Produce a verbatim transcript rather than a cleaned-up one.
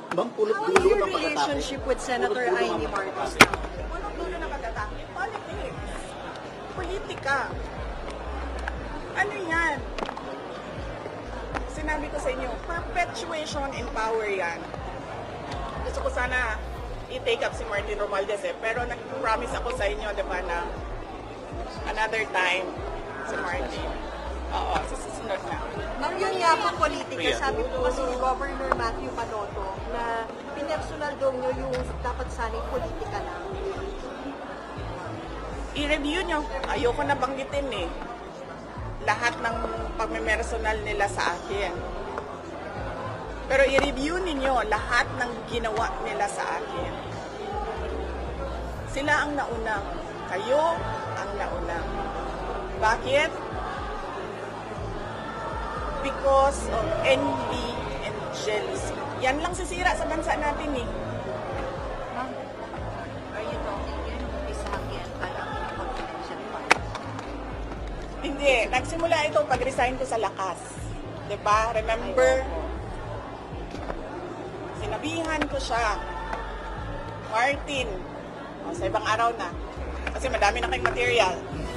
Ma'am, How is pulot-dulo your ng pag-atake. relationship with Senator Pulot-dulo Amy ng Marcos? pag-atake. Puno-puno na pag-atake. Politics. Politika. Ano yan? Sinabi ko sa inyo, perpetuation in power yan. Gusto ko sana i-take up si Martin Romualdez eh. Pero nag-promise ako sa inyo, di ba, na another time si Martin. Oo, sa susunod na. Ma'am, yun nga po politika. Sabi po kasi ni Governor Matthew Manoto na pinersonal daw nyo yung dapat sanang politika lang. I-review nyo. Ayoko na banggitin eh. Lahat ng pagmemersonal nila sa akin. Pero i-review ninyo lahat ng ginawa nila sa akin. Sila ang nauna. Kayo ang nauna. Bakit? Because of envy and jealousy. Yan lang sisira sa bansa natin eh. Ma'am, are you talking yun yung isang yan parang confidential fund? Hindi. Nagsimula ito pag-resign ko sa Lakas. Diba? Remember? Sinabihan ko siya. Martin. O, sa ibang araw na. Kasi madami na kayong material.